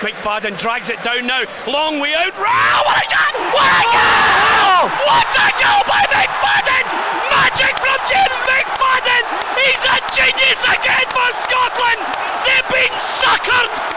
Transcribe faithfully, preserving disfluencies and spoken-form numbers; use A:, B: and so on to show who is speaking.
A: McFadden drags it down now. Long way out. Oh, what a shot! What a goal! What a goal by McFadden! Magic from James McFadden! He's a genius again for Scotland! They've been suckered